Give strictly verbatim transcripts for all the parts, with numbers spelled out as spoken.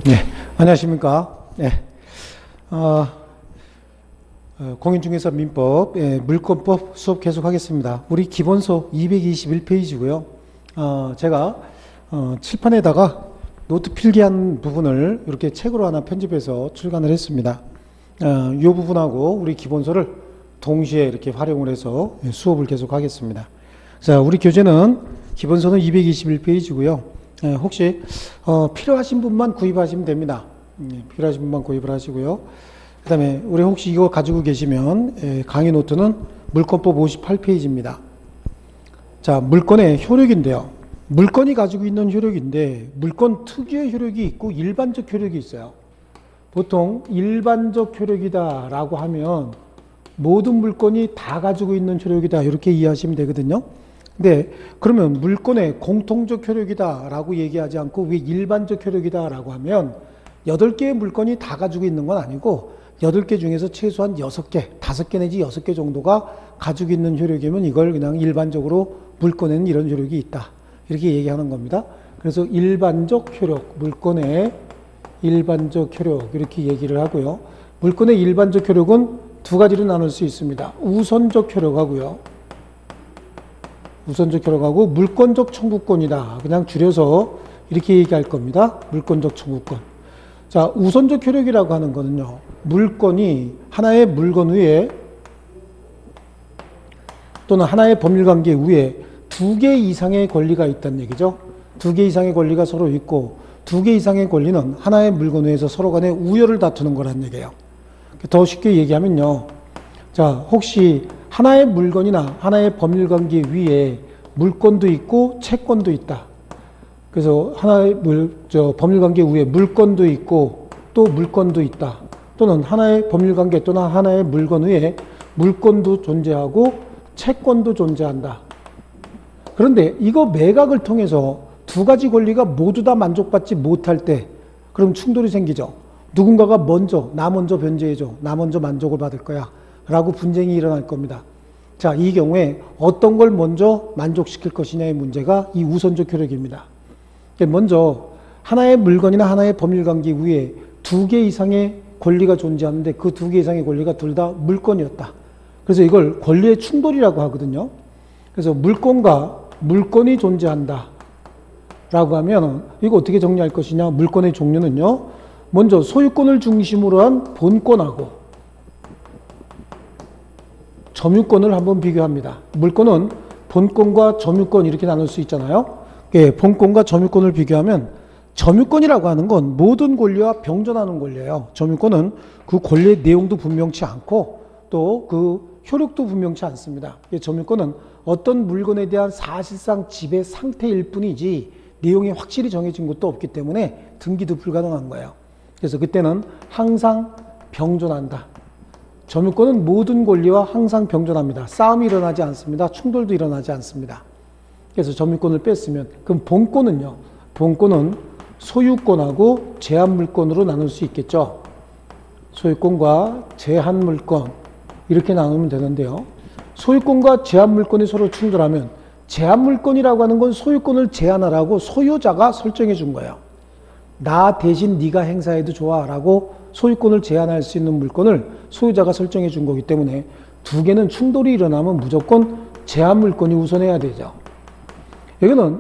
네, 안녕하십니까. 네. 어, 어, 공인중개사 민법, 예, 물권법 수업 계속하겠습니다. 우리 기본서 이백이십일 페이지고요. 어, 제가 어, 칠판에다가 노트 필기한 부분을 이렇게 책으로 하나 편집해서 출간을 했습니다. 어, 이 부분하고 우리 기본서를 동시에 이렇게 활용을 해서 수업을 계속하겠습니다. 자, 우리 교재는 기본서는 이백이십일 페이지고요. 예, 혹시 어, 필요하신 분만 구입하시면 됩니다. 예, 필요하신 분만 구입을 하시고요. 그 다음에 우리 혹시 이거 가지고 계시면 예, 강의 노트는 물권법 오십팔 페이지입니다. 자, 물권의 효력인데요. 물권이 가지고 있는 효력인데 물권 특유의 효력이 있고 일반적 효력이 있어요. 보통 일반적 효력이다 라고 하면 모든 물권이 다 가지고 있는 효력이다 이렇게 이해하시면 되거든요. 네, 그러면 물권의 공통적 효력이다 라고 얘기하지 않고 왜 일반적 효력이다 라고 하면 여덟 개의 물권이 다 가지고 있는 건 아니고 여덟 개 중에서 최소한 여섯 개, 다섯 개 내지 여섯 개 정도가 가지고 있는 효력이면 이걸 그냥 일반적으로 물권에는 이런 효력이 있다 이렇게 얘기하는 겁니다. 그래서 일반적 효력, 물권의 일반적 효력 이렇게 얘기를 하고요. 물권의 일반적 효력은 두 가지로 나눌 수 있습니다. 우선적 효력하고요. 우선적 효력하고 물권적 청구권이다. 그냥 줄여서 이렇게 얘기할 겁니다. 물권적 청구권. 자, 우선적 효력이라고 하는 거는요. 물권이 하나의 물건 위에 또는 하나의 법률관계 위에 두 개 이상의 권리가 있다는 얘기죠. 두 개 이상의 권리가 서로 있고 두 개 이상의 권리는 하나의 물건 위에서 서로 간에 우열을 다투는 거란 얘기예요. 더 쉽게 얘기하면요. 자, 혹시 하나의 물건이나 하나의 법률관계 위에 물권도 있고 채권도 있다. 그래서 하나의 물, 저 법률관계 위에 물권도 있고 또 물권도 있다. 또는 하나의 법률관계 또는 하나의 물건 위에 물권도 존재하고 채권도 존재한다. 그런데 이거 매각을 통해서 두 가지 권리가 모두 다 만족받지 못할 때 그럼 충돌이 생기죠. 누군가가 먼저 나 먼저 변제해줘. 나 먼저 만족을 받을 거야. 라고 분쟁이 일어날 겁니다. 자, 이 경우에 어떤 걸 먼저 만족시킬 것이냐의 문제가 이 우선적 효력입니다. 먼저 하나의 물건이나 하나의 법률관계 위에 두 개 이상의 권리가 존재하는데 그 두 개 이상의 권리가 둘 다 물권이었다. 그래서 이걸 권리의 충돌이라고 하거든요. 그래서 물권과 물권이 존재한다. 라고 하면 이거 어떻게 정리할 것이냐. 물권의 종류는요. 먼저 소유권을 중심으로 한 본권하고 점유권을 한번 비교합니다. 물권은 본권과 점유권 이렇게 나눌 수 있잖아요. 예, 본권과 점유권을 비교하면 점유권이라고 하는 건 모든 권리와 병존하는 권리예요. 점유권은 그 권리의 내용도 분명치 않고 또 그 효력도 분명치 않습니다. 예, 점유권은 어떤 물건에 대한 사실상 지배 상태일 뿐이지 내용이 확실히 정해진 것도 없기 때문에 등기도 불가능한 거예요. 그래서 그때는 항상 병존한다. 점유권은 모든 권리와 항상 병존합니다. 싸움이 일어나지 않습니다. 충돌도 일어나지 않습니다. 그래서 점유권을 뺐으면 그럼 본권은요. 본권은 소유권하고 제한물권으로 나눌 수 있겠죠. 소유권과 제한물권 이렇게 나누면 되는데요. 소유권과 제한물권이 서로 충돌하면 제한물권이라고 하는 건 소유권을 제한하라고 소유자가 설정해 준 거예요. 나 대신 네가 행사해도 좋아 라고 소유권을 제한할 수 있는 물권을 소유자가 설정해 준 거기 때문에 두 개는 충돌이 일어나면 무조건 제한물권이 우선해야 되죠. 여기는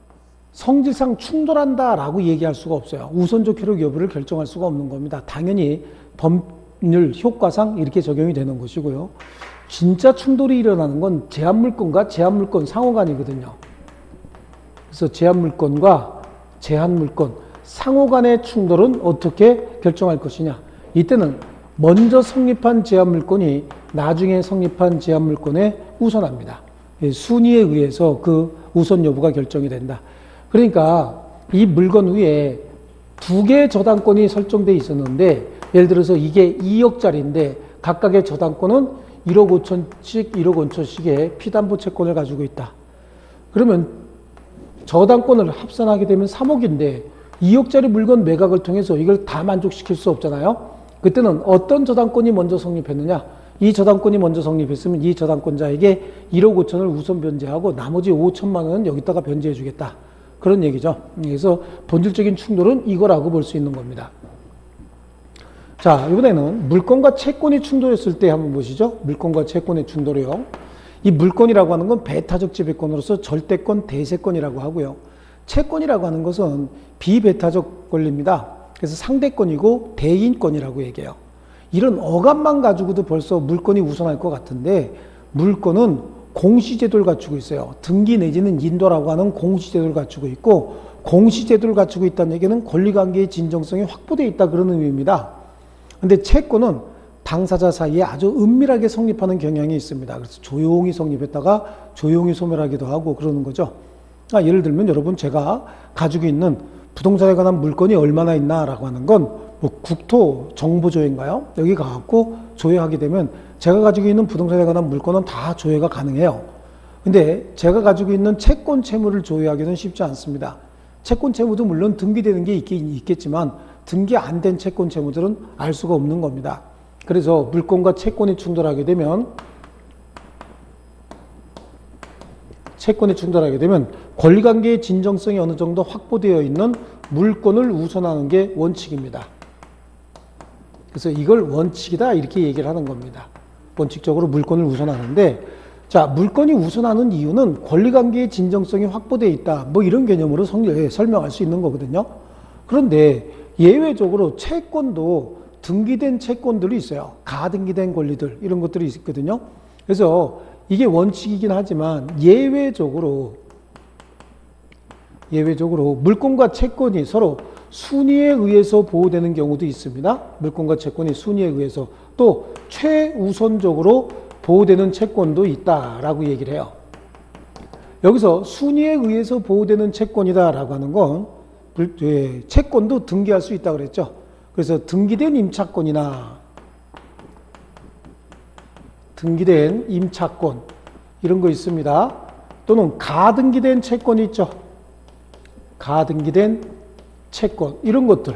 성질상 충돌한다 라고 얘기할 수가 없어요. 우선적 효력 여부를 결정할 수가 없는 겁니다. 당연히 법률 효과상 이렇게 적용이 되는 것이고요. 진짜 충돌이 일어나는 건 제한물권과 제한물권 상호간이거든요. 그래서 제한물권과 제한물권 상호 간의 충돌은 어떻게 결정할 것이냐. 이때는 먼저 성립한 제한물권이 나중에 성립한 제한물권에 우선합니다. 순위에 의해서 그 우선 여부가 결정이 된다. 그러니까 이 물건 위에 두 개의 저당권이 설정되어 있었는데 예를 들어서 이게 이억짜리인데 각각의 저당권은 일억 오천씩 일억 오천씩의 피담보 채권을 가지고 있다. 그러면 저당권을 합산하게 되면 삼억인데 이억짜리 물건 매각을 통해서 이걸 다 만족시킬 수 없잖아요. 그때는 어떤 저당권이 먼저 성립했느냐. 이 저당권이 먼저 성립했으면 이 저당권자에게 일억 오천을 우선 변제하고 나머지 오천만 원은 여기다가 변제해 주겠다 그런 얘기죠. 그래서 본질적인 충돌은 이거라고 볼 수 있는 겁니다. 자, 이번에는 물건과 채권이 충돌했을 때 한번 보시죠. 물건과 채권의 충돌이요. 이 물건이라고 하는 건 배타적 지배권으로서 절대권, 대세권이라고 하고요. 채권이라고 하는 것은 비배타적 권리입니다. 그래서 상대권이고 대인권이라고 얘기해요. 이런 어감만 가지고도 벌써 물건이 우선할 것 같은데, 물건은 공시제도를 갖추고 있어요. 등기 내지는 인도라고 하는 공시제도를 갖추고 있고, 공시제도를 갖추고 있다는 얘기는 권리관계의 진정성이 확보되어 있다, 그런 의미입니다. 근데 채권은 당사자 사이에 아주 은밀하게 성립하는 경향이 있습니다. 그래서 조용히 성립했다가 조용히 소멸하기도 하고 그러는 거죠. 그러니까 예를 들면 여러분, 제가 가지고 있는 부동산에 관한 물건이 얼마나 있나라고 하는 건 뭐 국토정보조회인가요? 여기 가갖고 조회하게 되면 제가 가지고 있는 부동산에 관한 물건은 다 조회가 가능해요. 근데 제가 가지고 있는 채권 채무를 조회하기는 쉽지 않습니다. 채권 채무도 물론 등기되는 게 있긴 있겠지만 등기 안 된 채권 채무들은 알 수가 없는 겁니다. 그래서 물건과 채권이 충돌하게 되면 채권이 충돌하게 되면 권리관계의 진정성이 어느 정도 확보되어 있는 물건을 우선하는 게 원칙입니다. 그래서 이걸 원칙이다, 이렇게 얘기를 하는 겁니다. 원칙적으로 물건을 우선하는데, 자, 물건이 우선하는 이유는 권리관계의 진정성이 확보되어 있다, 뭐 이런 개념으로 설명할 수 있는 거거든요. 그런데 예외적으로 채권도 등기된 채권들이 있어요. 가등기된 권리들, 이런 것들이 있거든요. 그래서 이게 원칙이긴 하지만 예외적으로 예외적으로 물건과 채권이 서로 순위에 의해서 보호되는 경우도 있습니다. 물건과 채권이 순위에 의해서, 또 최우선적으로 보호되는 채권도 있다라고 얘기를 해요. 여기서 순위에 의해서 보호되는 채권이다라고 하는 건 채권도 등기할 수 있다고 그랬죠. 그래서 등기된 임차권이나 등기된 임차권, 이런 거 있습니다. 또는 가등기된 채권이 있죠. 가등기된 채권, 이런 것들.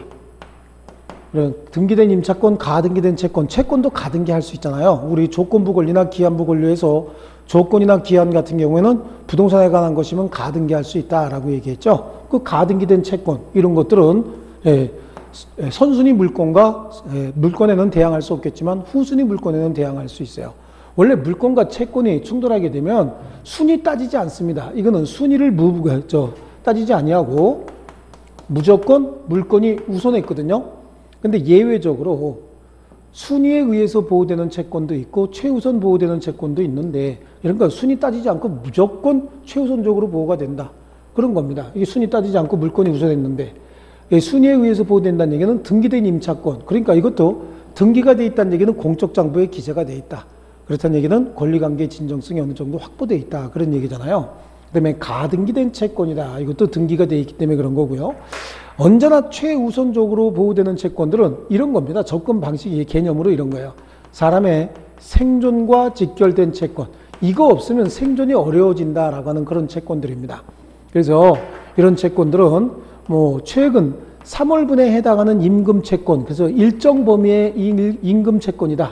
등기된 임차권, 가등기된 채권, 채권도 가등기할 수 있잖아요. 우리 조건부 권리나 기한부 권리에서 조건이나 기한 같은 경우에는 부동산에 관한 것이면 가등기할 수 있다라고 얘기했죠. 그 가등기된 채권, 이런 것들은 예, 선순위 물건과 예, 물건에는 대항할 수 없겠지만 후순위 물건에는 대항할 수 있어요. 원래 물건과 채권이 충돌하게 되면 순위 따지지 않습니다. 이거는 순위를 무, 저, 따지지 아니하고 무조건 물건이 우선했거든요. 근데 예외적으로 순위에 의해서 보호되는 채권도 있고 최우선 보호되는 채권도 있는데, 이런 거 순위 따지지 않고 무조건 최우선적으로 보호가 된다, 그런 겁니다. 이게 순위 따지지 않고 물건이 우선했는데, 순위에 의해서 보호된다는 얘기는 등기된 임차권, 그러니까 이것도 등기가 돼 있다는 얘기는 공적 장부에 기재가 돼 있다, 그렇다는 얘기는 권리관계의 진정성이 어느 정도 확보돼 있다, 그런 얘기잖아요. 그 다음에 가등기된 채권이다, 이것도 등기가 돼 있기 때문에 그런 거고요. 언제나 최우선적으로 보호되는 채권들은 이런 겁니다. 접근 방식의 개념으로 이런 거예요. 사람의 생존과 직결된 채권, 이거 없으면 생존이 어려워진다라고 하는 그런 채권들입니다. 그래서 이런 채권들은 뭐 최근 삼월분에 해당하는 임금 채권, 그래서 일정 범위의 임금 채권이다.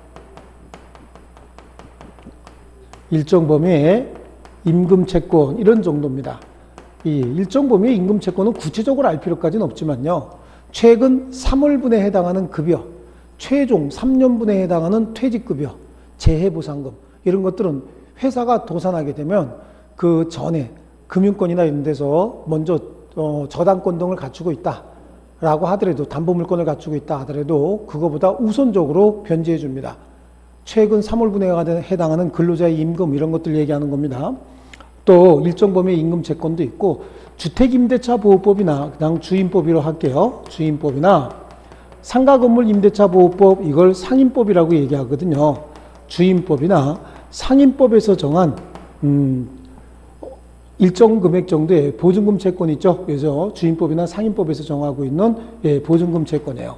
일정 범위의 임금 채권, 이런 정도입니다. 이 일정 범위의 임금 채권은 구체적으로 알 필요까지는 없지만요. 최근 삼월분에 해당하는 급여, 최종 삼 년분에 해당하는 퇴직급여, 재해보상금, 이런 것들은 회사가 도산하게 되면 그 전에 금융권이나 이런 데서 먼저 어, 저당권 등을 갖추고 있다라고 하더라도, 담보물권을 갖추고 있다 하더라도 그거보다 우선적으로 변제해 줍니다. 최근 삼월분에 해당하는 근로자의 임금, 이런 것들 얘기하는 겁니다. 또 일정 범위의 임금 채권도 있고, 주택임대차 보호법이나 그냥 주임법으로 할게요. 주임법이나 상가건물 임대차 보호법, 이걸 상임법이라고 얘기하거든요. 주임법이나 상임법에서 정한 음, 일정 금액 정도의 보증금 채권 있죠. 그래서 주임법이나 상임법에서 정하고 있는 예, 보증금 채권이에요.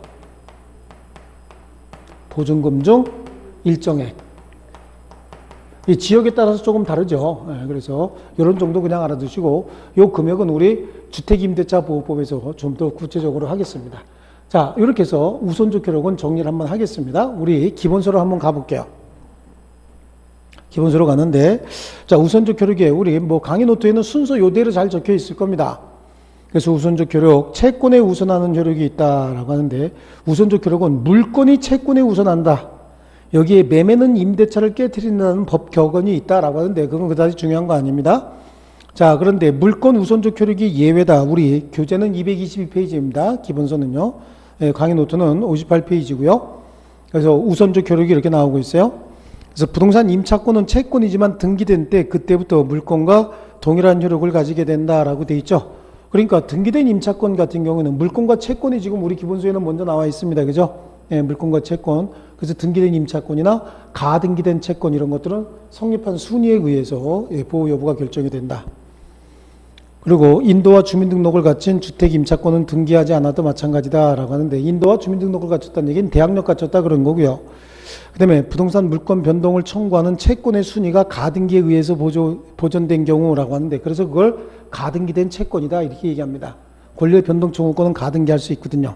보증금 중 일정액. 이 지역에 따라서 조금 다르죠. 예, 그래서 이런 정도 그냥 알아두시고, 이 금액은 우리 주택임대차 보호법에서 좀 더 구체적으로 하겠습니다. 자, 이렇게 해서 우선적 효력은 정리를 한번 하겠습니다. 우리 기본서로 한번 가볼게요. 기본서로 가는데, 자, 우선적 효력에 우리 뭐 강의 노트에는 순서 요대로 잘 적혀 있을 겁니다. 그래서 우선적 효력, 채권에 우선하는 효력이 있다라고 하는데, 우선적 효력은 물건이 채권에 우선한다. 여기에 매매는 임대차를 깨트린다는 법 격언이 있다라고 하는데, 그건 그다지 중요한 거 아닙니다. 자, 그런데 물건 우선적 효력이 예외다. 우리 교재는 이백이십이 페이지입니다. 기본서는요. 예, 강의 노트는 오십팔 페이지고요. 그래서 우선적 효력이 이렇게 나오고 있어요. 그래서 부동산 임차권은 채권이지만 등기된 때 그때부터 물건과 동일한 효력을 가지게 된다라고 돼 있죠. 그러니까 등기된 임차권 같은 경우는 물건과 채권이 지금 우리 기본서에는 먼저 나와 있습니다. 그죠? 예, 물건과 채권. 그래서 등기된 임차권이나 가등기된 채권 이런 것들은 성립한 순위에 의해서 예, 보호 여부가 결정이 된다. 그리고 인도와 주민등록을 갖춘 주택 임차권은 등기하지 않아도 마찬가지다라고 하는데, 인도와 주민등록을 갖췄다는 얘기는 대항력 갖췄다 그런 거고요. 그 다음에 부동산 물권 변동을 청구하는 채권의 순위가 가등기에 의해서 보조, 보존된 경우라고 하는데, 그래서 그걸 가등기된 채권이다 이렇게 얘기합니다. 권리의 변동 청구권은 가등기할 수 있거든요.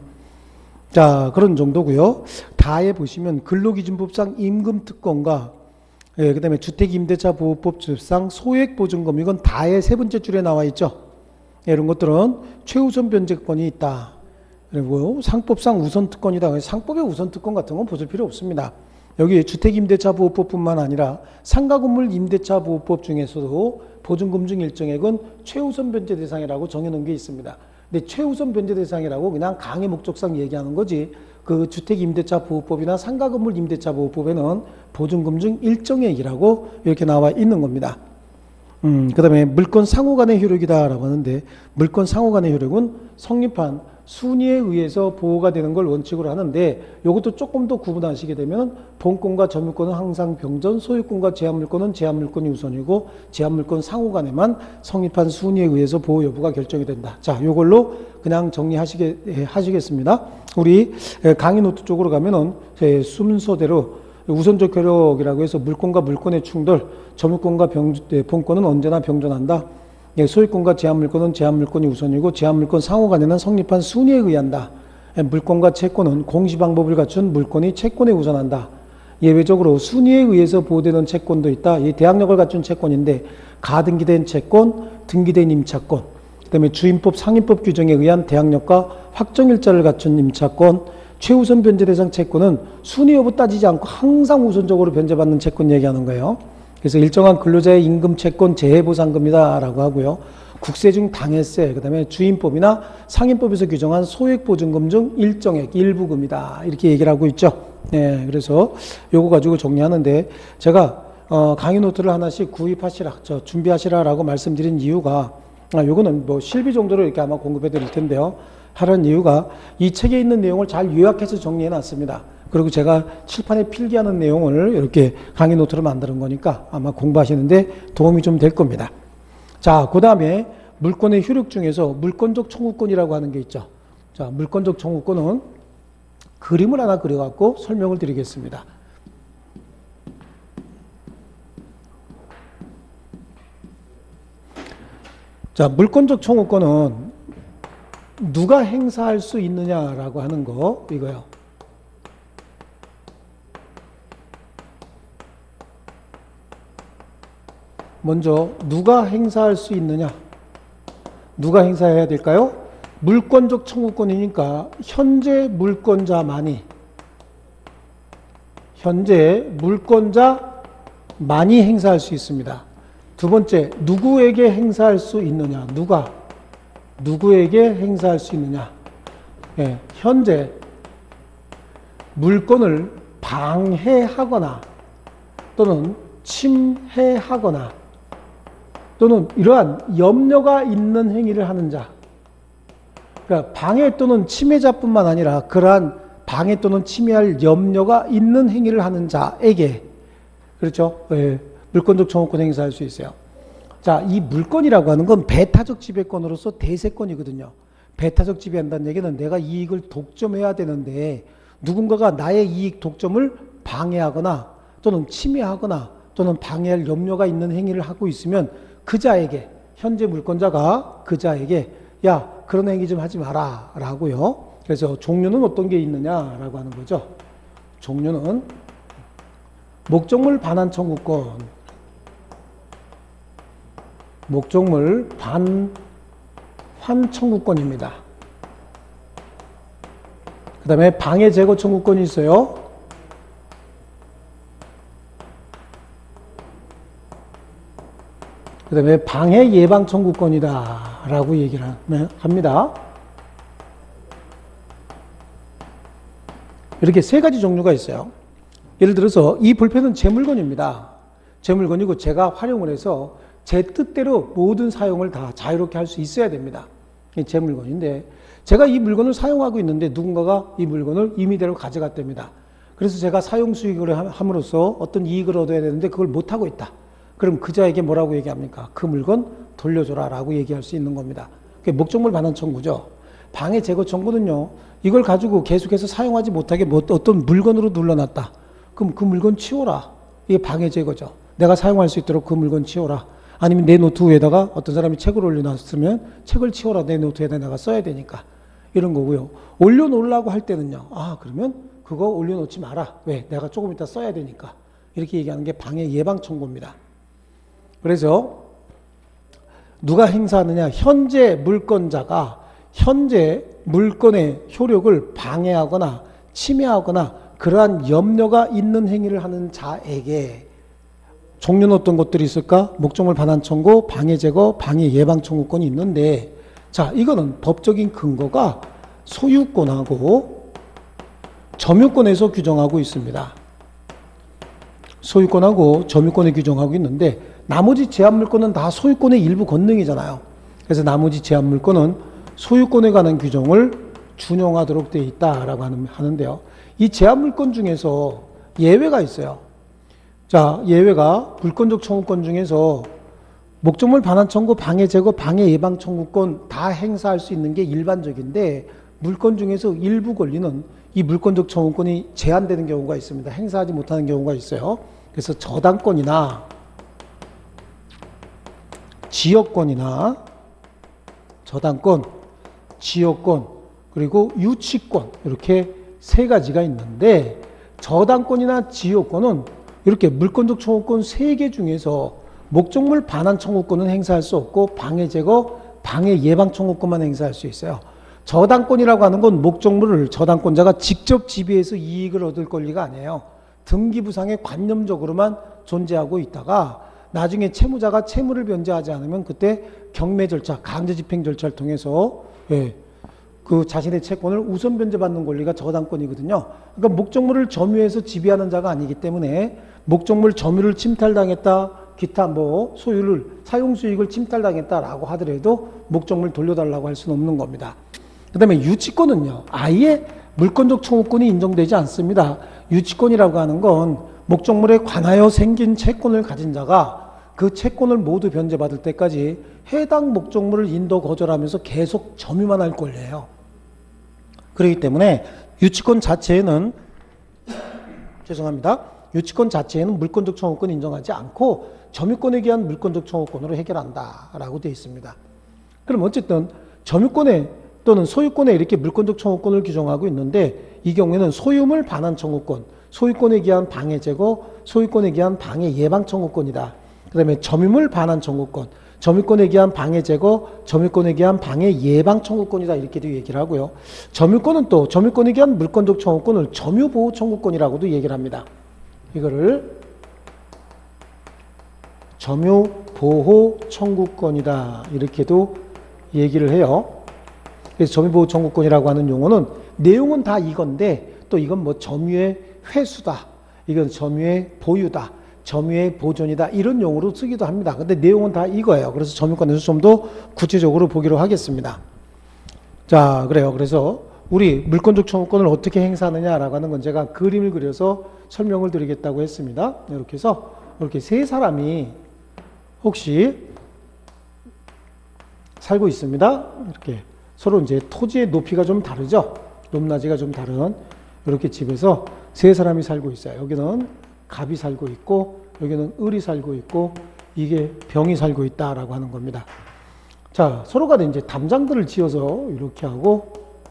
자, 그런 정도고요. 다에 보시면 근로기준법상 임금특권과 예, 그 다음에 주택임대차보호법상 소액보증금, 이건 다의 세 번째 줄에 나와 있죠. 예, 이런 것들은 최우선 변제권이 있다. 그리고 상법상 우선특권이다. 상법의 우선특권 같은 건 보실 필요 없습니다. 여기 주택임대차보호법뿐만 아니라 상가건물 임대차보호법 중에서도 보증금 중 일정액은 최우선 변제 대상이라고 정해놓은 게 있습니다. 근데 최우선 변제 대상이라고 그냥 강의 목적상 얘기하는 거지, 그 주택임대차보호법이나 상가건물 임대차보호법에는 보증금 중 일정액이라고 이렇게 나와 있는 겁니다. 음, 그 다음에 물권 상호 간의 효력이다라고 하는데, 물권 상호 간의 효력은 성립한 순위에 의해서 보호가 되는 걸 원칙으로 하는데, 이것도 조금 더 구분하시게 되면 본권과 점유권은 항상 병전, 소유권과 제한물권은 제한물권이 우선이고 제한물권 상호 간에만 성립한 순위에 의해서 보호 여부가 결정이 된다. 자, 이걸로 그냥 정리하시게 예, 하시겠습니다. 우리 강의 노트 쪽으로 가면은 순서대로 우선적 효력이라고 해서 물권과 물권의 충돌, 점유권과 병, 본권은 언제나 병존한다. 소유권과 제한물권은 제한물권이 우선이고 제한물권 상호 간에는 성립한 순위에 의한다. 물권과 채권은 공시방법을 갖춘 물권이 채권에 우선한다. 예외적으로 순위에 의해서 보호되는 채권도 있다. 이 대항력을 갖춘 채권인데, 가등기된 채권, 등기된 임차권, 그 다음에 주임법, 상임법 규정에 의한 대항력과 확정일자를 갖춘 임차권, 최우선 변제 대상 채권은 순위 여부 따지지 않고 항상 우선적으로 변제받는 채권 얘기하는 거예요. 그래서 일정한 근로자의 임금 채권 재해보상금이다라고 하고요. 국세 중 당해세, 그 다음에 주임법이나 상임법에서 규정한 소액보증금 중 일정액, 일부금이다. 이렇게 얘기를 하고 있죠. 네, 그래서 요거 가지고 정리하는데, 제가 어, 강의 노트를 하나씩 구입하시라, 저 준비하시라라고 말씀드린 이유가, 아, 요거는 뭐 실비 정도로 이렇게 아마 공급해 드릴 텐데요. 하는 이유가 이 책에 있는 내용을 잘 요약해서 정리해 놨습니다. 그리고 제가 칠판에 필기하는 내용을 이렇게 강의 노트로 만드는 거니까 아마 공부하시는데 도움이 좀 될 겁니다. 자, 그 다음에 물권의 효력 중에서 물권적 청구권이라고 하는 게 있죠. 자, 물권적 청구권은 그림을 하나 그려갖고 설명을 드리겠습니다. 자, 물권적 청구권은 누가 행사할 수 있느냐라고 하는 거, 이거요. 먼저 누가 행사할 수 있느냐, 누가 행사해야 될까요? 물권적 청구권이니까 현재 물권자만이, 현재 물권자만이 행사할 수 있습니다. 두 번째, 누구에게 행사할 수 있느냐, 누가 누구에게 행사할 수 있느냐. 예, 현재 물권을 방해하거나 또는 침해하거나 또는 이러한 염려가 있는 행위를 하는 자. 그러니까 방해 또는 침해자뿐만 아니라 그러한 방해 또는 침해할 염려가 있는 행위를 하는 자에게, 그렇죠? 예, 물권적 청구권 행사할 수 있어요. 자, 이 물권이라고 하는 건 배타적 지배권으로서 대세권이거든요. 배타적 지배한다는 얘기는 내가 이익을 독점해야 되는데 누군가가 나의 이익 독점을 방해하거나 또는 침해하거나 또는 방해할 염려가 있는 행위를 하고 있으면 그 자에게, 현재 물권자가 그 자에게 야, 그런 행위 좀 하지 마라 라고요. 그래서 종류는 어떤 게 있느냐라고 하는 거죠. 종류는 목적물 반환 청구권, 목적물 반환 청구권입니다. 그 다음에 방해 제거 청구권이 있어요. 그 다음에 방해 예방 청구권이다 라고 얘기를 합니다. 이렇게 세 가지 종류가 있어요. 예를 들어서 이 볼펜은 제 물건입니다. 제 물건이고 제가 활용을 해서 제 뜻대로 모든 사용을 다 자유롭게 할 수 있어야 됩니다. 이게 제 물건인데 제가 이 물건을 사용하고 있는데 누군가가 이 물건을 임의대로 가져갔답니다. 그래서 제가 사용 수익을 함으로써 어떤 이익을 얻어야 되는데 그걸 못하고 있다. 그럼 그자에게 뭐라고 얘기합니까? 그 물건 돌려줘라 라고 얘기할 수 있는 겁니다. 그게 목적물 반환 청구죠. 방해 제거 청구는요, 이걸 가지고 계속해서 사용하지 못하게 뭐 어떤 물건으로 눌러놨다. 그럼 그 물건 치워라. 이게 방해 제거죠. 내가 사용할 수 있도록 그 물건 치워라. 아니면 내 노트 위에다가 어떤 사람이 책을 올려놨으면 책을 치워라. 내 노트에다 내가 써야 되니까. 이런 거고요. 올려놓으려고 할 때는요. 아, 그러면 그거 올려놓지 마라. 왜? 내가 조금 이따 써야 되니까. 이렇게 얘기하는 게 방해 예방 청구입니다. 그래서 누가 행사하느냐? 현재 물권자가 현재 물건의 효력을 방해하거나 침해하거나 그러한 염려가 있는 행위를 하는 자에게 종류는 어떤 것들이 있을까? 목적물 반환 청구, 방해 제거, 방해 예방 청구권이 있는데, 자, 이거는 법적인 근거가 소유권하고 점유권에서 규정하고 있습니다. 소유권하고 점유권에 규정하고 있는데 나머지 제한물권은 다 소유권의 일부 권능이잖아요. 그래서 나머지 제한물권은 소유권에 관한 규정을 준용하도록 되어 있다라고 하는데요. 이 제한물권 중에서 예외가 있어요. 자, 예외가 물권적 청구권 중에서 목적물 반환 청구, 방해 제거, 방해 예방 청구권 다 행사할 수 있는 게 일반적인데 물권 중에서 일부 권리는 이 물권적 청구권이 제한되는 경우가 있습니다. 행사하지 못하는 경우가 있어요. 그래서 저당권이나 지역권이나 저당권, 지역권, 그리고 유치권 이렇게 세 가지가 있는데 저당권이나 지역권은 이렇게 물권적 청구권 세 개 중에서 목적물 반환 청구권은 행사할 수 없고 방해 제거, 방해 예방 청구권만 행사할 수 있어요. 저당권이라고 하는 건 목적물을 저당권자가 직접 지배해서 이익을 얻을 권리가 아니에요. 등기부상에 관념적으로만 존재하고 있다가 나중에 채무자가 채무를 변제하지 않으면 그때 경매 절차, 강제 집행 절차를 통해서 예, 그 자신의 채권을 우선 변제받는 권리가 저당권이거든요. 그러니까 목적물을 점유해서 지배하는 자가 아니기 때문에 목적물 점유를 침탈당했다, 기타 뭐 소유를 사용 수익을 침탈당했다라고 하더라도 목적물 돌려달라고 할 수는 없는 겁니다. 그 다음에 유치권은요, 아예 물권적 청구권이 인정되지 않습니다. 유치권이라고 하는 건 목적물에 관하여 생긴 채권을 가진 자가 그 채권을 모두 변제받을 때까지 해당 목적물을 인도 거절하면서 계속 점유만 할 권리예요. 그렇기 때문에 유치권 자체에는 죄송합니다. 유치권 자체에는 물권적 청구권 인정하지 않고 점유권에 기한 물권적 청구권으로 해결한다라고 되어 있습니다. 그럼 어쨌든 점유권에 또는 소유권에 이렇게 물권적 청구권을 규정하고 있는데 이 경우에는 소유물 반환 청구권, 소유권에 기한 방해 제거, 소유권에 기한 방해 예방 청구권이다. 그 다음에 점유물 반환 청구권, 점유권에 기한 방해 제거, 점유권에 기한 방해 예방 청구권이다. 이렇게도 얘기를 하고요. 점유권은 또 점유권에 기한 물권적 청구권을 점유보호 청구권이라고도 얘기를 합니다. 이거를 점유보호 청구권이다. 이렇게도 얘기를 해요. 그래서 점유보호 청구권이라고 하는 용어는 내용은 다 이건데 또 이건 뭐 점유의 회수다. 이건 점유의 보유다. 점유의 보존이다. 이런 용어로 쓰기도 합니다. 근데 내용은 다 이거예요. 그래서 점유권에서 좀 더 구체적으로 보기로 하겠습니다. 자, 그래요. 그래서 우리 물권적 청구권을 어떻게 행사하느냐라고 하는 건 제가 그림을 그려서 설명을 드리겠다고 했습니다. 이렇게 해서 이렇게 세 사람이 혹시 살고 있습니다. 이렇게 서로 이제 토지의 높이가 좀 다르죠. 높낮이가 좀 다른 이렇게 집에서 세 사람이 살고 있어요. 여기는 갑이 살고 있고 여기는 을이 살고 있고 이게 병이 살고 있다라고 하는 겁니다. 자, 서로가 이제 담장들을 지어서 이렇게 하고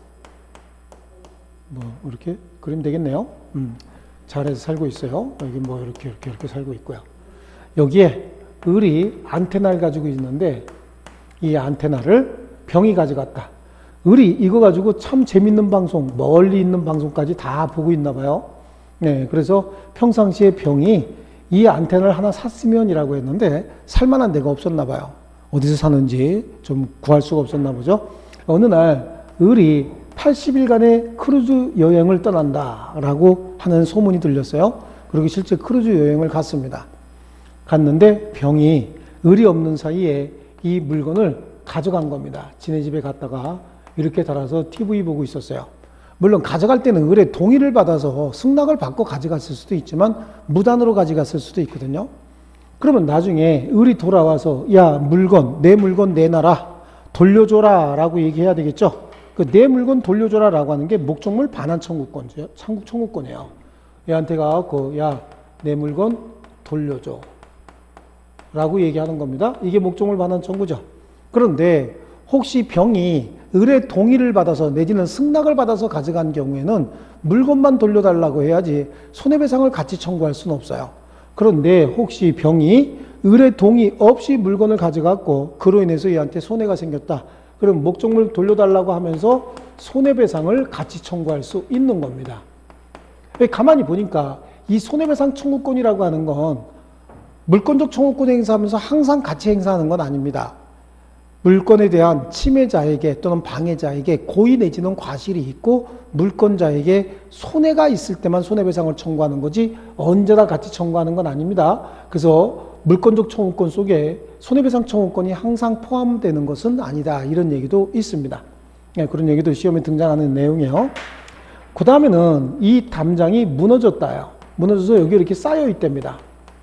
뭐 이렇게 그리면 되겠네요. 음, 잘해서 살고 있어요. 여기 뭐 이렇게 이렇게 이렇게 살고 있고요. 여기에 을이 안테나를 가지고 있는데 이 안테나를 병이 가져갔다. 을이 이거 가지고 참 재밌는 방송, 멀리 있는 방송까지 다 보고 있나 봐요. 네, 그래서 평상시에 병이 이 안테나를 하나 샀으면이라고 했는데 살만한 데가 없었나 봐요. 어디서 사는지 좀 구할 수가 없었나 보죠. 어느 날 을이 팔십 일간의 크루즈 여행을 떠난다라고 하는 소문이 들렸어요. 그리고 실제 크루즈 여행을 갔습니다. 갔는데 병이 을이 없는 사이에 이 물건을 가져간 겁니다. 지네 집에 갔다가 이렇게 달아서 티비 보고 있었어요. 물론 가져갈 때는 을의 동의를 받아서 승낙을 받고 가져갔을 수도 있지만 무단으로 가져갔을 수도 있거든요. 그러면 나중에 을이 돌아와서 야 물건 내 물건 내놔라 돌려줘라 라고 얘기해야 되겠죠. 그 내 물건 돌려줘라 라고 하는 게 목적물 반환 청구권이에요. 청구 청구권이에요. 얘한테 가갖고 야 내 물건 돌려줘 라고 얘기하는 겁니다. 이게 목적물 반환 청구죠. 그런데 혹시 병이 을의 동의를 받아서 내지는 승낙을 받아서 가져간 경우에는 물건만 돌려달라고 해야지 손해배상을 같이 청구할 수는 없어요. 그런데 혹시 병이 을의 동의 없이 물건을 가져갔고 그로 인해서 얘한테 손해가 생겼다. 그럼 목적물 돌려달라고 하면서 손해배상을 같이 청구할 수 있는 겁니다. 가만히 보니까 이 손해배상 청구권이라고 하는 건 물권적 청구권 행사하면서 항상 같이 행사하는 건 아닙니다. 물건에 대한 침해자에게 또는 방해자에게 고의 내지는 과실이 있고 물권자에게 손해가 있을 때만 손해배상을 청구하는 거지 언제나 같이 청구하는 건 아닙니다. 그래서 물권적 청구권 속에 손해배상 청구권이 항상 포함되는 것은 아니다. 이런 얘기도 있습니다. 네, 그런 얘기도 시험에 등장하는 내용이에요. 그 다음에는 이 담장이 무너졌다요. 무너져서 여기 이렇게 쌓여 있답니다.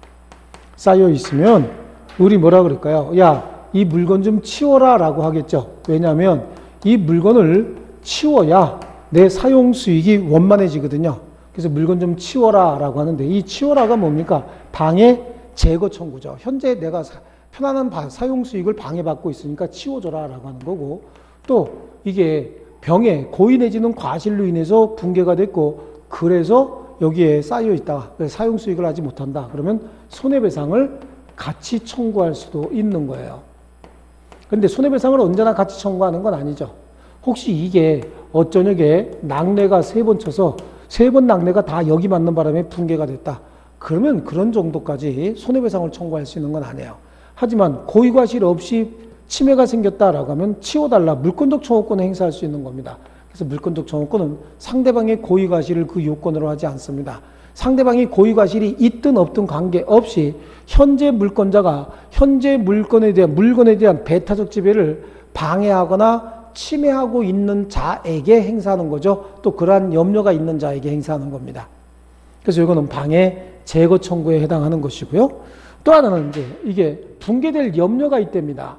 쌓여 있으면 우리 뭐라 그럴까요? 야, 이 물건 좀 치워라 라고 하겠죠. 왜냐하면 이 물건을 치워야 내 사용 수익이 원만해지거든요. 그래서 물건 좀 치워라 라고 하는데 이 치워라가 뭡니까? 방해 제거 청구죠. 현재 내가 사, 편안한 바, 사용 수익을 방해받고 있으니까 치워줘라 라고 하는 거고 또 이게 병에 고의 내지는 과실로 인해서 붕괴가 됐고 그래서 여기에 쌓여 있다가 사용 수익을 하지 못한다. 그러면 손해배상을 같이 청구할 수도 있는 거예요. 근데 손해배상을 언제나 같이 청구하는 건 아니죠. 혹시 이게 어쩌녁에 낙뢰가 세 번 쳐서 세 번 낙뢰가 다 여기 맞는 바람에 붕괴가 됐다. 그러면 그런 정도까지 손해배상을 청구할 수 있는 건 아니에요. 하지만 고의과실 없이 침해가 생겼다라고 하면 치워달라 물권적 청구권을 행사할 수 있는 겁니다. 그래서 물권적 청구권은 상대방의 고의과실을 그 요건으로 하지 않습니다. 상대방이 고의과실이 있든 없든 관계없이 현재 물권자가 현재 물건에 대한 물건에 대한 배타적 지배를 방해하거나 침해하고 있는 자에게 행사하는 거죠. 또 그러한 염려가 있는 자에게 행사하는 겁니다. 그래서 이거는 방해 제거 청구에 해당하는 것이고요. 또 하나는 이제 이게 붕괴될 염려가 있답니다.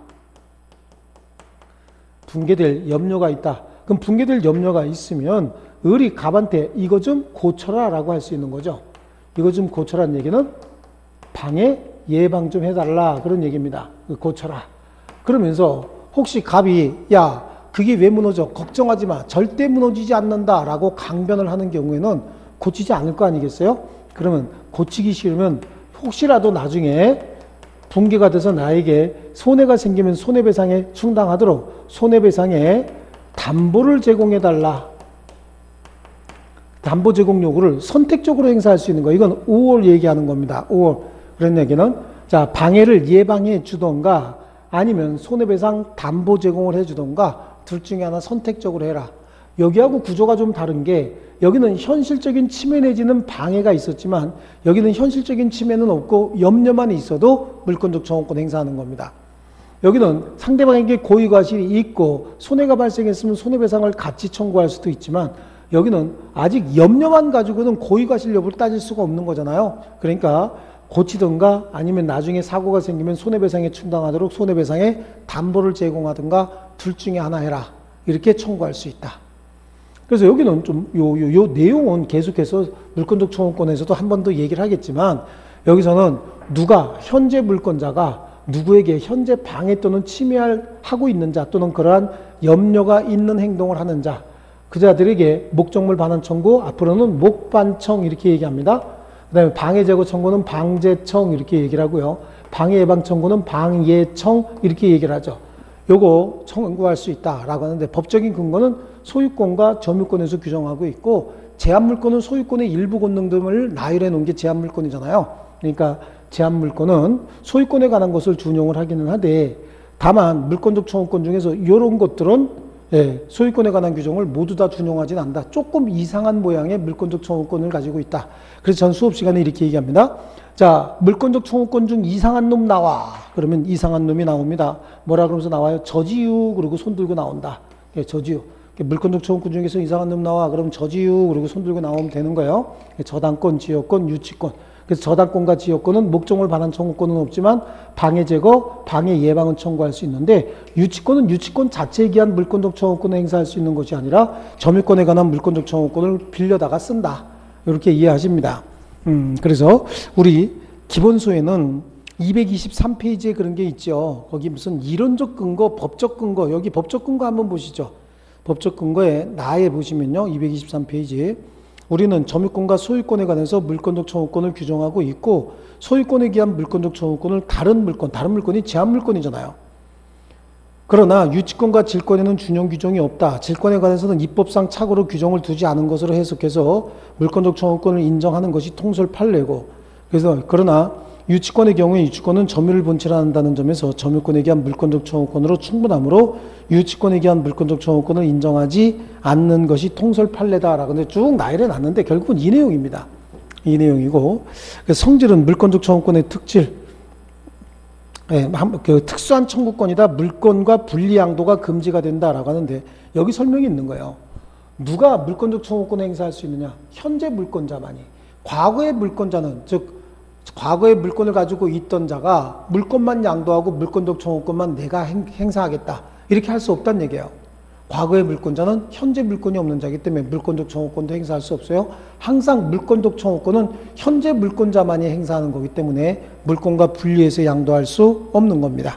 붕괴될 염려가 있다. 그럼 붕괴될 염려가 있으면 을이 갑한테 이거 좀 고쳐라 라고 할 수 있는 거죠. 이거 좀 고쳐라는 얘기는 방해 예방 좀 해달라 그런 얘기입니다. 고쳐라. 그러면서 혹시 갑이 야 그게 왜 무너져? 걱정하지 마. 절대 무너지지 않는다 라고 강변을 하는 경우에는 고치지 않을 거 아니겠어요? 그러면 고치기 싫으면 혹시라도 나중에 붕괴가 돼서 나에게 손해가 생기면 손해배상에 충당하도록 손해배상에 담보를 제공해달라. 담보 제공 요구를 선택적으로 행사할 수 있는 거. 이건 오월 얘기하는 겁니다. 오월. 그런 얘기는 자 방해를 예방해 주던가 아니면 손해배상 담보 제공을 해 주던가 둘 중에 하나 선택적으로 해라. 여기하고 구조가 좀 다른 게 여기는 현실적인 침해 내지는 방해가 있었지만 여기는 현실적인 침해는 없고 염려만 있어도 물권적 청구권 행사하는 겁니다. 여기는 상대방에게 고의과실이 있고 손해가 발생했으면 손해배상을 같이 청구할 수도 있지만 여기는 아직 염려만 가지고는 고의과실 여부를 따질 수가 없는 거잖아요. 그러니까 고치든가 아니면 나중에 사고가 생기면 손해배상에 충당하도록 손해배상에 담보를 제공하든가 둘 중에 하나 해라. 이렇게 청구할 수 있다. 그래서 여기는 좀 요, 요, 요 내용은 계속해서 물권적 청구권에서도 한 번 더 얘기를 하겠지만 여기서는 누가 현재 물권자가 누구에게 현재 방해 또는 침해하고 있는 자 또는 그러한 염려가 있는 행동을 하는 자 그 자들에게 목적물 반환 청구 앞으로는 목반청 이렇게 얘기합니다. 그 다음에 방해 제거 청구는 방제청 이렇게 얘기를 하고요. 방해 예방 청구는 방예청 이렇게 얘기를 하죠. 요거 청구할 수 있다라고 하는데 법적인 근거는 소유권과 점유권에서 규정하고 있고 제한물권은 소유권의 일부 권능 등을 나열해 놓은 게 제한물권이잖아요. 그러니까 제한물권은 소유권에 관한 것을 준용을 하기는 하되 다만 물권적 청구권 중에서 이런 것들은 예, 소유권에 관한 규정을 모두 다 준용하지는 않는다. 조금 이상한 모양의 물권적 청구권을 가지고 있다. 그래서 전 수업 시간에 이렇게 얘기합니다. 자, 물권적 청구권 중 이상한 놈 나와. 그러면 이상한 놈이 나옵니다. 뭐라 그러면서 나와요? 저지유 그리고 손 들고 나온다. 예, 저지유. 물권적 청구권 중에서 이상한 놈 나와. 그럼 저지유 그리고 손 들고 나오면 되는 거예요. 저당권, 지역권, 유치권. 그래서 저당권과 지역권은 목적물 반환 청구권은 없지만 방해 제거, 방해 예방은 청구할 수 있는데 유치권은 유치권 자체에 기한 물권적 청구권을 행사할 수 있는 것이 아니라 점유권에 관한 물권적 청구권을 빌려다가 쓴다. 이렇게 이해하십니다. 음, 그래서 우리 기본소에는 이백이십삼 페이지에 그런 게 있죠. 거기 무슨 이론적 근거, 법적 근거, 여기 법적 근거 한번 보시죠. 법적 근거에 나에 보시면요. 이백이십삼 페이지. 우리는 점유권과 소유권에 관해서 물권적 청구권을 규정하고 있고 소유권에 기한 물권적 청구권을 다른 물권, 다른 물권이 제한물권이잖아요. 그러나 유치권과 질권에는 준용 규정이 없다. 질권에 관해서는 입법상 착오로 규정을 두지 않은 것으로 해석해서 물권적 청구권을 인정하는 것이 통설 판례고 그래서 그러나 유치권의 경우에 유치권은 점유를 본질화한다는 점에서 점유권에 기한 물권적 청구권으로 충분하므로 유치권에 기한 물권적 청구권을 인정하지 않는 것이 통설 판례다라고 쭉 나열해 놨는데 결국은 이 내용입니다. 이 내용이고 성질은 물권적 청구권의 특질, 예, 그 특수한 청구권이다. 물권과 분리양도가 금지가 된다라고 하는데 여기 설명이 있는 거예요. 누가 물권적 청구권을 행사할 수 있느냐? 현재 물권자만이. 과거의 물권자는 즉 과거의 물권을 가지고 있던 자가 물권만 양도하고 물권적 청구권만 내가 행, 행사하겠다. 이렇게 할 수 없다는 얘기예요. 과거의 물권자는 현재 물권이 없는 자이기 때문에 물권적 청구권도 행사할 수 없어요. 항상 물권적 청구권은 현재 물권자만이 행사하는 거기 때문에 물권과 분리해서 양도할 수 없는 겁니다.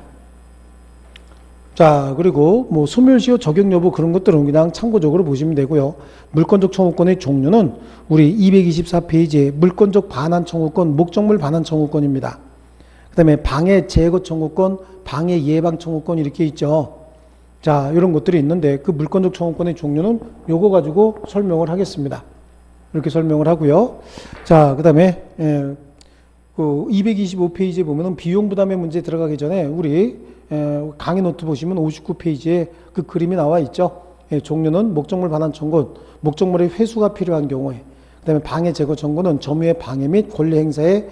자, 그리고 뭐 소멸시효 적용 여부 그런 것들은 그냥 참고적으로 보시면 되고요. 물권적 청구권의 종류는 우리 이백이십사 페이지에 물권적 반환 청구권, 목적물 반환 청구권입니다. 그 다음에 방해 제거 청구권, 방해 예방 청구권 이렇게 있죠. 자, 이런 것들이 있는데 그 물권적 청구권의 종류는 요거 가지고 설명을 하겠습니다. 이렇게 설명을 하고요. 자, 그 다음에 예, 그 이백이십오 페이지에 보면은 비용 부담의 문제 들어가기 전에 우리 에, 강의 노트 보시면 오십구 페이지에 그 그림이 나와 있죠. 예, 종류는 목적물 반환 청구, 목적물의 회수가 필요한 경우에, 그 다음에 방해 제거 청구는 점유의 방해 및 권리 행사에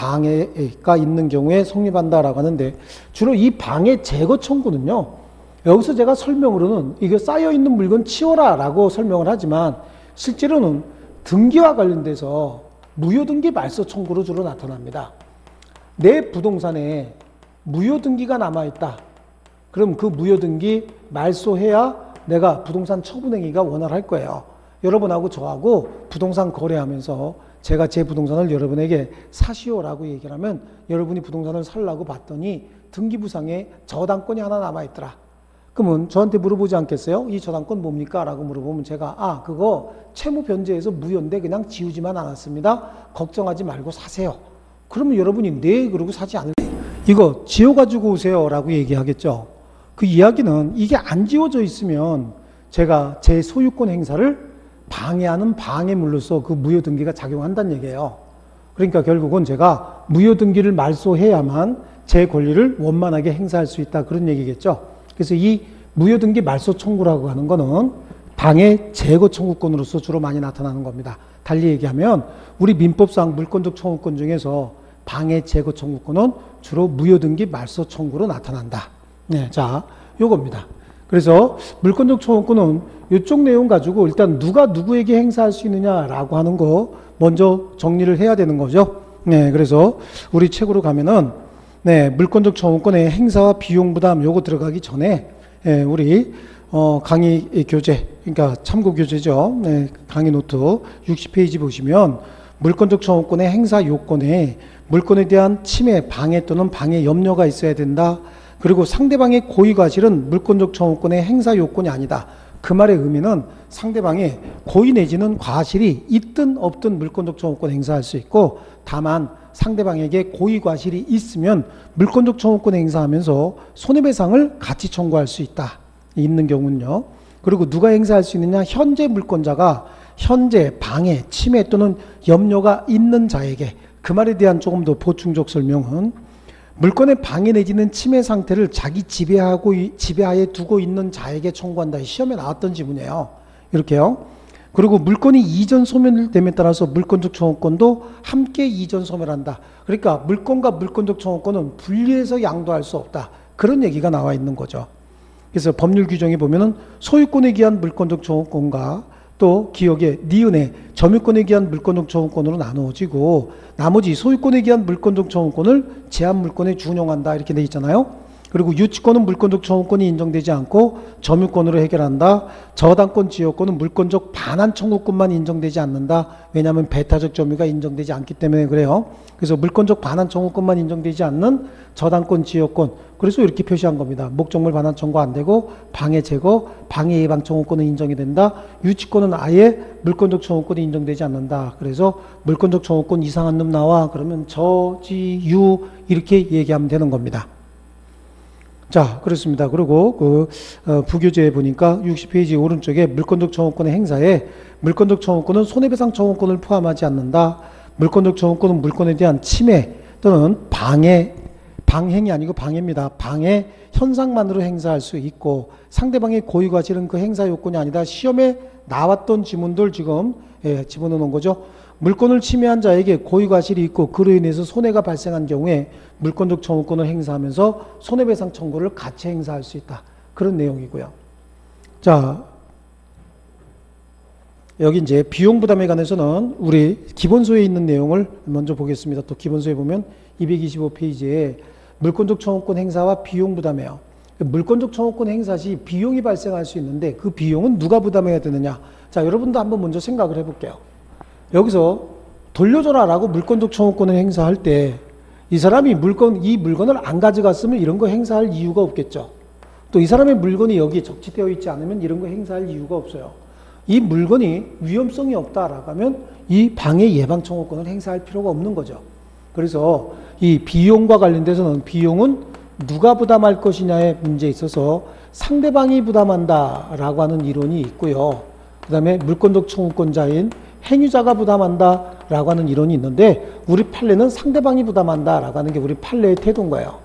방해가 있는 경우에 성립한다라고 하는데 주로 이 방해 제거 청구는요. 여기서 제가 설명으로는 이게 쌓여있는 물건 치워라 라고 설명을 하지만 실제로는 등기와 관련돼서 무효등기 말소 청구로 주로 나타납니다. 내 부동산에 무효등기가 남아있다. 그럼 그 무효등기 말소해야 내가 부동산 처분행위가 원활할 거예요. 여러분하고 저하고 부동산 거래하면서 제가 제 부동산을 여러분에게 사시오라고 얘기를 하면 여러분이 부동산을 살라고 봤더니 등기부상에 저당권이 하나 남아있더라. 그러면 저한테 물어보지 않겠어요? 이 저당권 뭡니까? 라고 물어보면 제가 아 그거 채무 변제해서 무효인데 그냥 지우지만 않았습니다. 걱정하지 말고 사세요. 그러면 여러분이 네 그러고 사지 않을 이거 지워가지고 오세요 라고 얘기하겠죠. 그 이야기는 이게 안 지워져 있으면 제가 제 소유권 행사를 방해하는 방해물로서 그 무효등기가 작용한다는 얘기예요. 그러니까 결국은 제가 무효등기를 말소해야만 제 권리를 원만하게 행사할 수 있다 그런 얘기겠죠. 그래서 이 무효등기 말소 청구라고 하는 거는 방해 제거 청구권으로서 주로 많이 나타나는 겁니다. 달리 얘기하면 우리 민법상 물권적 청구권 중에서 방해 제거 청구권은 주로 무효등기 말소 청구로 나타난다. 네, 자, 요겁니다. 그래서 물권적 청구권은 이쪽 내용 가지고 일단 누가 누구에게 행사할 수 있느냐라고 하는 거 먼저 정리를 해야 되는 거죠. 네, 그래서 우리 책으로 가면은 네, 물권적 청구권의 행사와 비용 부담 요거 들어가기 전에 예, 우리 어, 강의 교재, 그러니까 참고 교재죠. 네, 강의 노트 육십 페이지 보시면 물권적 청구권의 행사 요건에 물권에 대한 침해, 방해 또는 방해 염려가 있어야 된다. 그리고 상대방의 고의 과실은 물권적 청구권의 행사 요건이 아니다. 그 말의 의미는 상대방의 고의 내지는 과실이 있든 없든 물권적 청구권 행사할 수 있고, 다만 상대방에게 고의 과실이 있으면 물권적 청구권 행사하면서 손해배상을 같이 청구할 수 있다. 있는 경우는요. 그리고 누가 행사할 수 있느냐? 현재 물권자가 현재 방해, 침해 또는 염려가 있는 자에게, 그 말에 대한 조금 더 보충적 설명은 물권의 방해 내지는 침해 상태를 자기 지배하고, 지배하에 두고 있는 자에게 청구한다. 시험에 나왔던 지문이에요. 이렇게요. 그리고 물권이 이전 소멸됨에 따라서 물권적 청구권도 함께 이전 소멸한다. 그러니까 물권과 물권적 청구권은 분리해서 양도할 수 없다. 그런 얘기가 나와 있는 거죠. 그래서 법률 규정에 보면은 소유권에 기한 물권적 청구권과 또 기억에 니은에 점유권에 기한 물권적 청구권으로 나누어지고, 나머지 소유권에 기한 물권적 청구권을 제한 물권에 준용한다. 이렇게 돼 있잖아요. 그리고 유치권은 물권적 청구권이 인정되지 않고 점유권으로 해결한다. 저당권 지역권은 물권적 반환 청구권만 인정되지 않는다. 왜냐하면 배타적 점유가 인정되지 않기 때문에 그래요. 그래서 물권적 반환 청구권만 인정되지 않는 저당권 지역권, 그래서 이렇게 표시한 겁니다. 목적물 반환 청구 안 되고 방해 제거, 방해 예방 청구권은 인정이 된다. 유치권은 아예 물권적 청구권이 인정되지 않는다. 그래서 물권적 청구권 이상한 놈 나와. 그러면 저, 지, 유 이렇게 얘기하면 되는 겁니다. 자, 그렇습니다. 그리고 그 어, 부교재에 보니까 육십 페이지 오른쪽에 물권적 청구권의 행사에 물권적 청구권은 손해배상 청구권을 포함하지 않는다. 물권적 청구권은 물권에 대한 침해 또는 방해, 방행이 아니고 방해입니다. 방해 현상만으로 행사할 수 있고, 상대방의 고의 과실은 그 행사 요건이 아니다. 시험에 나왔던 지문들 지금 예, 집어넣어 놓은 거죠. 물권을 침해한 자에게 고의 과실이 있고 그로 인해서 손해가 발생한 경우에 물권적 청구권을 행사하면서 손해배상 청구를 같이 행사할 수 있다. 그런 내용이고요. 자, 여기 이제 비용 부담에 관해서는 우리 기본소에 있는 내용을 먼저 보겠습니다. 또 기본소에 보면 이백이십오 페이지에 물권적 청구권 행사와 비용 부담이에요. 물권적 청구권 행사 시 비용이 발생할 수 있는데 그 비용은 누가 부담해야 되느냐? 자, 여러분도 한번 먼저 생각을 해볼게요. 여기서 돌려줘라라고 물권적 청구권을 행사할 때 이 사람이 물건, 이 물건을 안 가져갔으면 이런 거 행사할 이유가 없겠죠. 또 이 사람의 물건이 여기에 적치되어 있지 않으면 이런 거 행사할 이유가 없어요. 이 물건이 위험성이 없다라고 하면 이 방해 예방 청구권을 행사할 필요가 없는 거죠. 그래서 이 비용과 관련돼서는 비용은 누가 부담할 것이냐의 문제에 있어서 상대방이 부담한다라고 하는 이론이 있고요. 그 다음에 물권적 청구권자인 행위자가 부담한다라고 하는 이론이 있는데, 우리 판례는 상대방이 부담한다라고 하는 게 우리 판례의 태도인 거예요.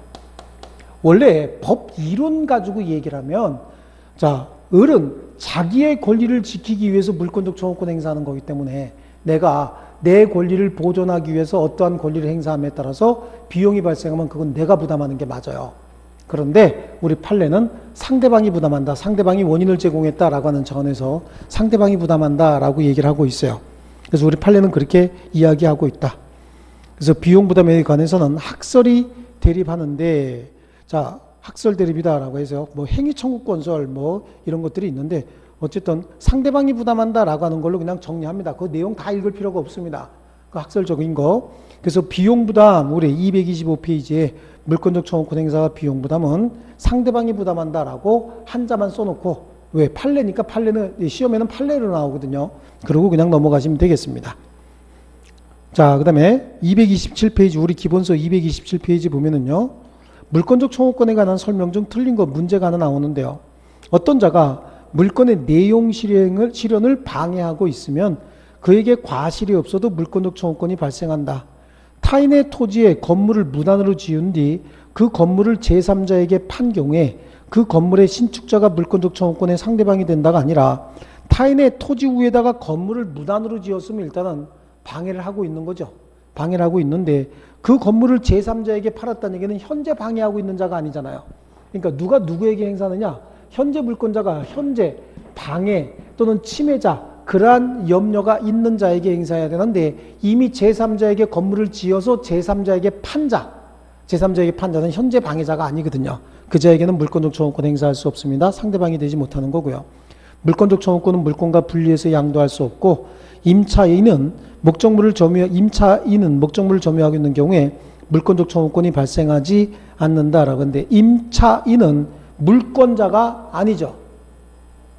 원래 법 이론 가지고 얘기를 하면, 자, 을은 자기의 권리를 지키기 위해서 물권적 청구권 행사하는 거기 때문에 내가 내 권리를 보존하기 위해서 어떠한 권리를 행사함에 따라서 비용이 발생하면 그건 내가 부담하는 게 맞아요. 그런데 우리 판례는 상대방이 부담한다, 상대방이 원인을 제공했다라고 하는 차원에서 상대방이 부담한다라고 얘기를 하고 있어요. 그래서 우리 판례는 그렇게 이야기하고 있다. 그래서 비용 부담에 관해서는 학설이 대립하는데, 자, 학설 대립이다라고 해서 뭐 행위 청구권설 뭐 이런 것들이 있는데, 어쨌든 상대방이 부담한다라고 하는 걸로 그냥 정리합니다. 그 내용 다 읽을 필요가 없습니다. 그 학설적인 거. 그래서 비용 부담, 우리 이백이십오 페이지에 물권적 청구권 행사와 비용 부담은 상대방이 부담한다라고 한자만 써놓고, 왜? 판례니까 판례는, 시험에는 판례로 나오거든요. 그러고 그냥 넘어가시면 되겠습니다. 자, 그 다음에 이백이십칠 페이지, 우리 기본서 이백이십칠 페이지 보면은요, 물권적 청구권에 관한 설명 중 틀린 거 문제가 하나 나오는데요. 어떤 자가 물권의 내용 실행을, 실현을 방해하고 있으면 그에게 과실이 없어도 물권적 청구권이 발생한다. 타인의 토지에 건물을 무단으로 지은 뒤 그 건물을 제삼자에게 판 경우에 그 건물의 신축자가 물권적 청구권의 상대방이 된다가 아니라, 타인의 토지 위에다가 건물을 무단으로 지었으면 일단은 방해를 하고 있는 거죠. 방해를 하고 있는데 그 건물을 제삼자에게 팔았다는 얘기는 현재 방해하고 있는 자가 아니잖아요. 그러니까 누가 누구에게 행사하느냐? 현재 물권자가 현재 방해 또는 침해자, 그러한 염려가 있는 자에게 행사해야 되는데, 이미 제삼자에게 건물을 지어서 제삼자에게 판 자, 제삼자에게 판 자는 현재 방해자가 아니거든요. 그 자에게는 물권적 청구권 행사할 수 없습니다. 상대방이 되지 못하는 거고요. 물권적 청구권은 물권과 분리해서 양도할 수 없고, 임차인은 목적물을 점유, 임차인은 목적물을 점유하고 있는 경우에 물권적 청구권이 발생하지 않는다라고 하는데, 임차인은 물권자가 아니죠.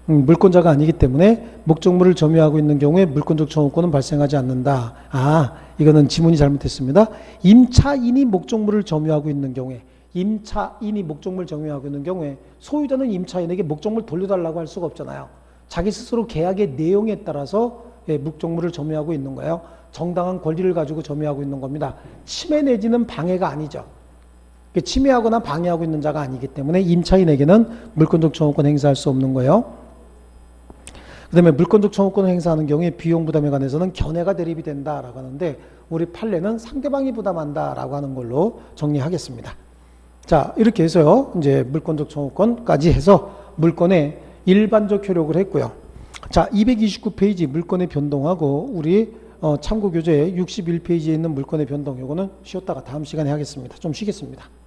음, 물권자가 아니기 때문에 목적물을 점유하고 있는 경우에 물권적 청구권은 발생하지 않는다. 아, 이거는 지문이 잘못됐습니다. 임차인이 목적물을 점유하고 있는 경우에, 임차인이 목적물을 점유하고 있는 경우에 소유자는 임차인에게 목적물 돌려달라고 할 수가 없잖아요. 자기 스스로 계약의 내용에 따라서 예, 목적물을 점유하고 있는 거예요. 정당한 권리를 가지고 점유하고 있는 겁니다. 침해 내지는 방해가 아니죠. 침해하거나 방해하고 있는 자가 아니기 때문에 임차인에게는 물권적 청구권 행사할 수 없는 거예요. 그 다음에 물권적 청구권을 행사하는 경우에 비용 부담에 관해서는 견해가 대립이 된다라고 하는데 우리 판례는 상대방이 부담한다라고 하는 걸로 정리하겠습니다. 자, 이렇게 해서요. 이제 물권적 청구권까지 해서 물권의 일반적 효력을 했고요. 자, 이백이십구 페이지 물권의 변동하고 우리 어, 참고 교재 육십일 페이지에 있는 물권의 변동 요거는 쉬었다가 다음 시간에 하겠습니다. 좀 쉬겠습니다.